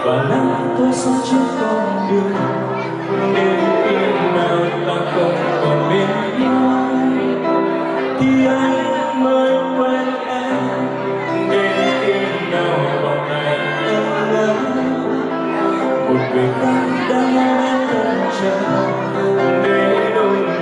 và nắng tôi sống trên con đường. Đến khi nào ta không còn bên nhau thì anh mới quên em. Đến khi nào vòng tay ấm ấm một người khác đang đến chân trời để đôi